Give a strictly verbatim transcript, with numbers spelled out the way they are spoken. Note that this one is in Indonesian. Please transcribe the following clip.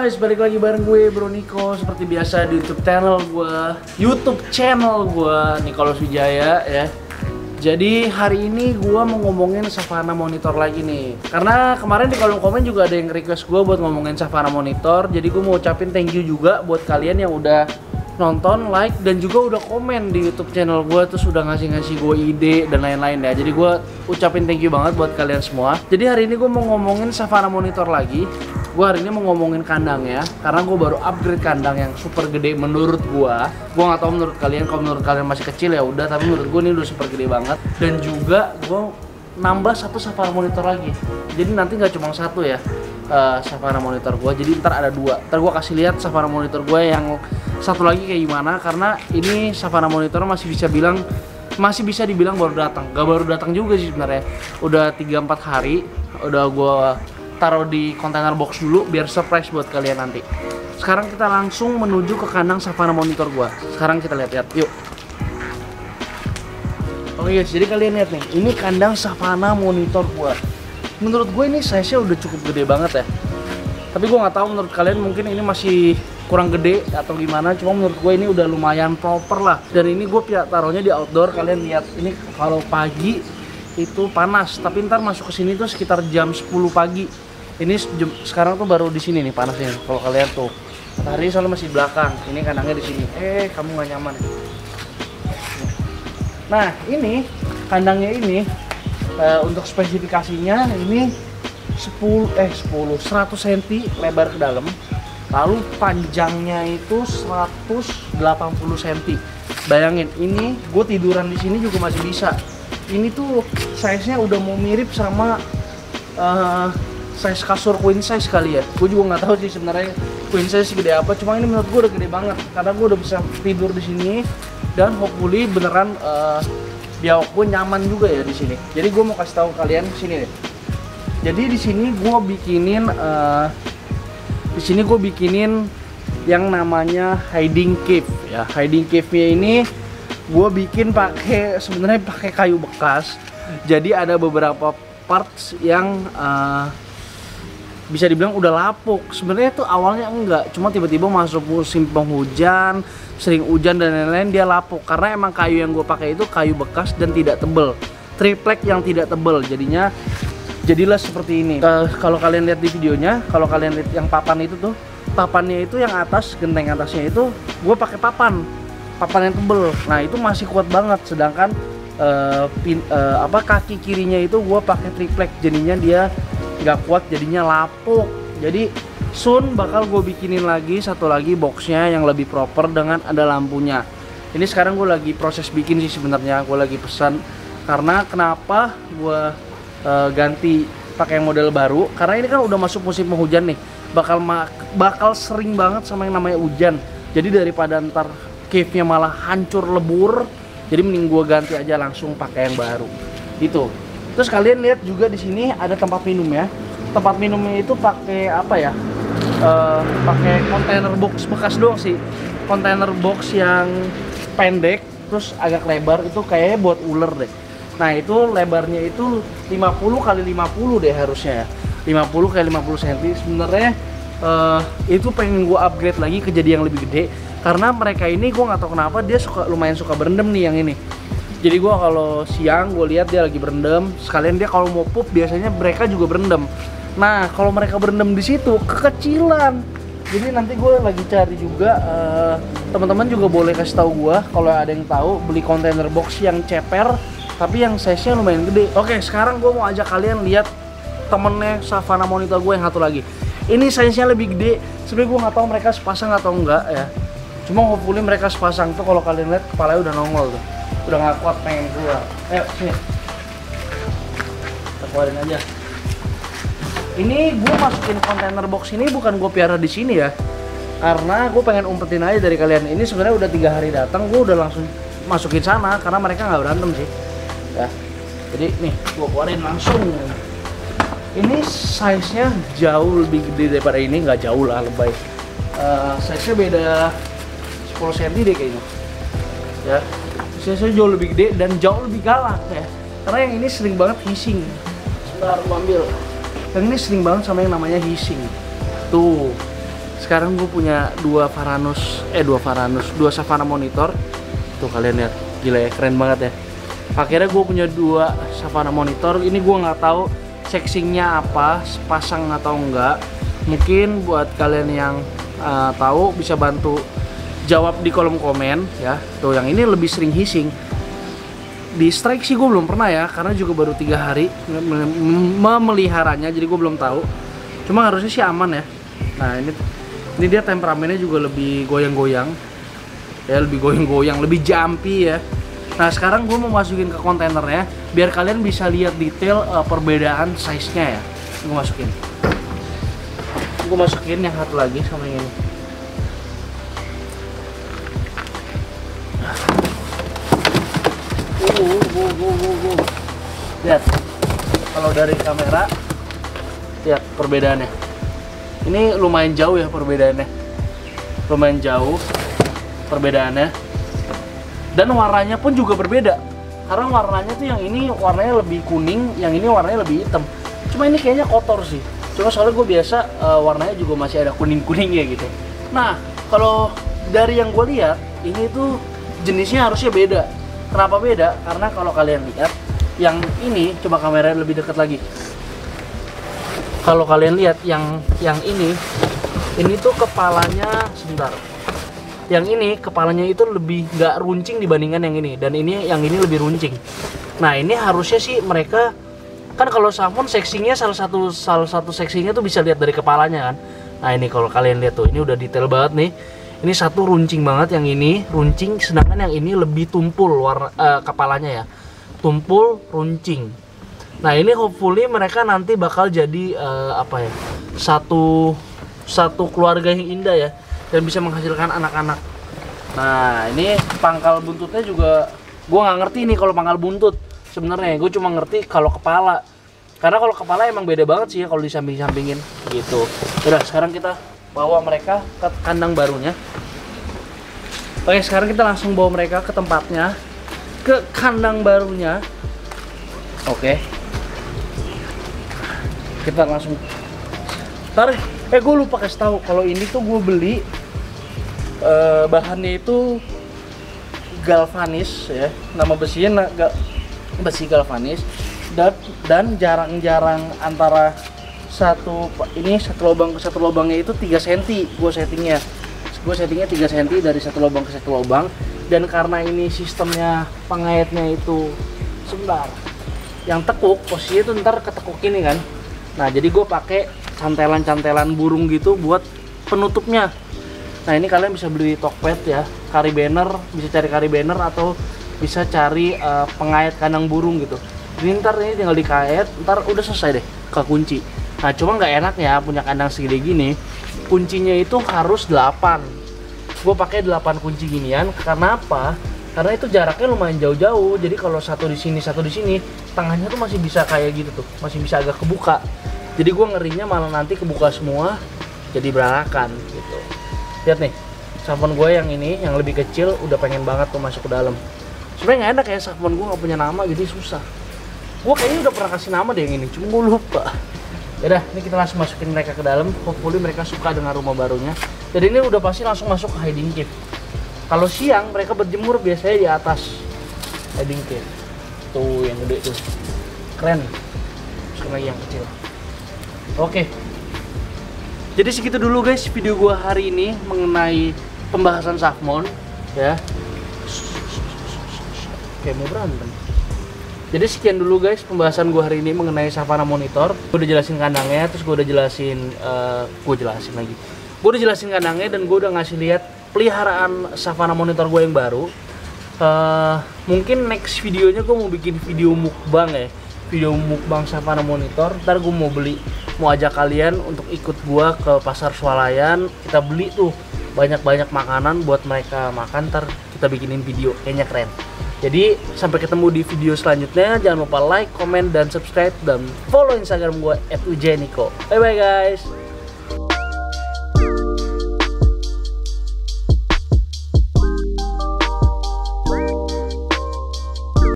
guys, balik lagi bareng gue Bro Niko seperti biasa di YouTube channel gue, YouTube channel gue Nicholas Wijaya ya. Jadi hari ini gue mau ngomongin Savana monitor lagi nih. Karena kemarin di kolom komen juga ada yang request gue buat ngomongin Savana monitor. Jadi gue mau ucapin thank you juga buat kalian yang udah nonton, like, dan juga udah komen di YouTube channel gue, terus udah ngasih-ngasih gue ide dan lain-lain ya. Jadi gue ucapin thank you banget buat kalian semua. Jadi hari ini gue mau ngomongin Savana monitor lagi. Gue hari ini mau ngomongin kandangnya, karena gue baru upgrade kandang yang super gede menurut gue. Gue nggak tahu menurut kalian, kalau menurut kalian masih kecil ya udah, tapi menurut gue ini udah super gede banget. Dan juga gue nambah satu Savana monitor lagi. Jadi nanti nggak cuma satu ya. Uh, Savana monitor gue, jadi ntar ada dua. Ntar gue kasih lihat Savana monitor gue yang satu lagi kayak gimana, karena ini Savana monitor masih bisa bilang masih bisa dibilang baru datang. Gak baru datang juga sih sebenarnya, udah tiga empat hari udah gue taruh di kontainer box dulu biar surprise buat kalian nanti. Sekarang kita langsung menuju ke kandang Savana monitor gue. Sekarang kita lihat-lihat, yuk. Oke guys, jadi kalian lihat nih, ini kandang Savana monitor gue. Menurut gue ini size-nya udah cukup gede banget ya. Tapi gue nggak tahu menurut kalian, mungkin ini masih kurang gede atau gimana. Cuma menurut gue ini udah lumayan proper lah. Dan ini gue taruhnya di outdoor. Kalian lihat ini kalau pagi itu panas, tapi ntar masuk ke sini tuh sekitar jam sepuluh pagi. Ini jam, sekarang tuh baru di sini nih panasnya. Kalau kalian tuh matahari soalnya masih di belakang. Ini kandangnya di sini. Eh, kamu nggak nyaman ya? Nah, ini kandangnya ini. Uh, untuk spesifikasinya ini sepuluh eh sepuluh seratus sentimeter lebar ke dalam, lalu panjangnya itu seratus delapan puluh sentimeter. Bayangin, ini gue tiduran di sini juga masih bisa. Ini tuh size-nya udah mau mirip sama uh, size kasur queen size kali ya. Gue juga nggak tahu sih sebenarnya queen size gede apa. Cuma ini menurut gue udah gede banget karena gue udah bisa tidur di sini dan hopefully beneran uh, biawak gue nyaman juga ya di sini. Jadi gue mau kasih tahu kalian sini deh. Jadi di sini gue bikinin, uh, di sini gue bikinin yang namanya hiding cave ya. Hiding cave-nya ini gue bikin pakai sebenarnya pakai kayu bekas. Jadi ada beberapa parts yang uh, bisa dibilang udah lapuk. Sebenarnya tuh awalnya enggak, cuma tiba-tiba masuk musim penghujan, sering hujan dan lain-lain, dia lapuk. Karena emang kayu yang gue pakai itu kayu bekas dan tidak tebel, triplek yang tidak tebel, jadinya jadilah seperti ini. Uh, kalau kalian lihat di videonya, kalau kalian lihat yang papan itu tuh, papannya itu yang atas, genteng atasnya itu gue pakai papan, papan yang tebel. Nah itu masih kuat banget. Sedangkan uh, pin, uh, apa kaki kirinya itu gue pakai triplek, jadinya dia nggak kuat, jadinya lapuk. Jadi soon bakal gue bikinin lagi satu lagi boxnya yang lebih proper dengan ada lampunya. Ini sekarang gue lagi proses bikin sih sebenarnya. Gue lagi pesan, karena kenapa gue uh, ganti pakai model baru, karena ini kan udah masuk musim penghujan nih, bakal bakal sering banget sama yang namanya hujan. Jadi daripada ntar cave-nya malah hancur lebur, jadi mending gue ganti aja langsung pakai yang baru gitu. Terus kalian lihat juga di sini ada tempat minum ya. Tempat minumnya itu pakai apa ya? Uh, pakai kontainer box bekas doang sih. Kontainer box yang pendek, terus agak lebar, itu kayaknya buat ular deh. Nah itu lebarnya itu lima puluh kali lima puluh deh harusnya ya. lima puluh kali lima puluh sentimeter. Sebenarnya uh, itu pengen gue upgrade lagi ke jadi yang lebih gede. Karena mereka ini gue nggak tahu kenapa dia suka lumayan suka berendam nih yang ini. Jadi gue kalau siang gue lihat dia lagi berendam, sekalian dia kalau mau pup biasanya mereka juga berendam. Nah kalau mereka berendam di situ kekecilan. Jadi nanti gue lagi cari juga, uh, teman-teman juga boleh kasih tahu gue kalau ada yang tahu beli kontainer box yang ceper tapi yang size-nya lumayan gede. Oke, sekarang gue mau ajak kalian lihat temennya Savana monitor gue yang satu lagi. Ini size-nya lebih gede. Sebenarnya gue nggak tahu mereka sepasang atau enggak ya. Cuma hopefully mereka sepasang tuh. Kalau kalian lihat kepalanya udah nongol tuh. Udah nggak kuat pengen keluar. Ayo sini, kita keluarin aja. Ini gue masukin kontainer box ini bukan gue piara di sini ya, karena gue pengen umpetin aja dari kalian. Ini sebenarnya udah tiga hari datang, gue udah langsung masukin sana karena mereka nggak berantem sih. Ya, jadi nih gue keluarin langsung. Ini size-nya jauh lebih gede daripada ini, nggak jauh lah, lebay. Uh, size-nya beda sepuluh sentimeter deh kayaknya. Ya. Saya jauh lebih gede dan jauh lebih galak ya, karena yang ini sering banget hissing. Sebentar, gua ambil. Yang ini sering banget sama yang namanya hissing. Tuh, sekarang gue punya dua Varanus, eh dua Varanus, dua Savana monitor. Tuh kalian lihat, gila ya, keren banget ya. Akhirnya gue punya dua Savana monitor. Ini gue nggak tahu seksinya apa, sepasang atau enggak. Mungkin buat kalian yang uh, tahu bisa bantu jawab di kolom komen ya. Tuh yang ini lebih sering hissing. Di strike sih gue belum pernah ya, karena juga baru tiga hari memeliharanya, jadi gue belum tahu. Cuma harusnya sih aman ya. Nah ini ini dia temperamennya juga lebih goyang-goyang ya, lebih goyang-goyang, lebih jumpy ya. Nah sekarang gue mau masukin ke kontainernya biar kalian bisa lihat detail uh, perbedaan size-nya ya. Gue masukin, gue masukin yang satu lagi sama yang ini. Uh, uh, uh, uh, uh. Lihat, kalau dari kamera, lihat perbedaannya. Ini lumayan jauh ya perbedaannya, lumayan jauh perbedaannya. Dan warnanya pun juga berbeda, karena warnanya tuh yang ini warnanya lebih kuning, yang ini warnanya lebih hitam. Cuma ini kayaknya kotor sih. Cuma soalnya gue biasa uh, warnanya juga masih ada kuning-kuningnya gitu. Nah, kalau dari yang gue lihat, ini tuh jenisnya harusnya beda. Kenapa beda? Karena kalau kalian lihat yang ini, coba kamera lebih dekat lagi. Kalau kalian lihat yang yang ini, ini tuh kepalanya sebentar. Yang ini kepalanya itu lebih nggak runcing dibandingkan yang ini, dan ini yang ini lebih runcing. Nah ini harusnya sih mereka kan kalau salmon seksinya salah satu salah satu seksinya tuh bisa lihat dari kepalanya kan. Nah ini kalau kalian lihat tuh, ini udah detail banget nih. Ini satu runcing banget, yang ini runcing, sedangkan yang ini lebih tumpul warna uh, kepalanya ya, tumpul runcing. Nah ini hopefully mereka nanti bakal jadi uh, apa ya, satu satu keluarga yang indah ya, dan bisa menghasilkan anak-anak. Nah ini pangkal buntutnya juga gue nggak ngerti nih kalau pangkal buntut sebenarnya. Gue cuma ngerti kalau kepala, karena kalau kepala emang beda banget sih ya kalau disamping-sampingin gitu. Udah sekarang kita bawa mereka ke kandang barunya. Oke sekarang kita langsung bawa mereka ke tempatnya, ke kandang barunya. Oke kita langsung tarik. Eh gue lupa kasih tahu kalau ini tuh gue beli uh, bahannya itu galvanis ya, nama besinya ga, besi galvanis, dan dan jarang-jarang antara satu ini satu lubang ke satu lubangnya itu tiga senti. Gue settingnya gue settingnya tiga senti dari satu lubang ke satu lubang. Dan karena ini sistemnya pengaitnya itu sebentar yang tekuk, posisinya itu ntar ketekuk ini kan. Nah jadi gue pakai cantelan-cantelan burung gitu buat penutupnya. Nah ini kalian bisa beli Tokped ya, carabiner, bisa cari carabiner atau bisa cari uh, pengait kandang burung gitu. Jadi ntar ini tinggal dikait, ntar udah selesai deh, kekunci. Nah cuma nggak enak ya punya kandang segede gini, kuncinya itu harus delapan. Gue pakai delapan kunci ginian. Karena apa? Karena itu jaraknya lumayan jauh-jauh. Jadi kalau satu di sini, satu di sini, tengahnya tuh masih bisa kayak gitu tuh, masih bisa agak kebuka. Jadi gue ngerinya malah nanti kebuka semua, jadi berantakan gitu. Lihat nih, salmon gue yang ini, yang lebih kecil, udah pengen banget tuh masuk ke dalam. Sebenarnya nggak enak ya, salmon gue nggak punya nama, jadi susah. Gue kayaknya udah pernah kasih nama deh yang ini, cuma gue lupa. Yaudah, ini kita langsung masukin mereka ke dalam. Hopefully mereka suka dengan rumah barunya. Jadi ini udah pasti langsung masuk ke hiding cave. Kalau siang mereka berjemur biasanya di atas hiding cave. Tuh yang gede tuh, keren. Terus lagi yang kecil. Oke, jadi segitu dulu guys video gua hari ini mengenai pembahasan salmon ya. Kayak mau berantem. Jadi sekian dulu guys pembahasan gue hari ini mengenai Savana monitor. Gue udah jelasin kandangnya, terus gue udah jelasin, uh, gue jelasin lagi. Gue udah jelasin kandangnya dan gue udah ngasih lihat peliharaan Savana monitor gue yang baru. Uh, mungkin next videonya gue mau bikin video mukbang ya, video mukbang Savana monitor. Ntar gue mau beli, mau ajak kalian untuk ikut gue ke pasar swalayan. Kita beli tuh banyak-banyak makanan buat mereka makan. Ntar kita bikinin video, kayaknya keren. Jadi sampai ketemu di video selanjutnya. Jangan lupa like, comment, dan subscribe, dan follow Instagram gue at ujeniko. Bye bye guys.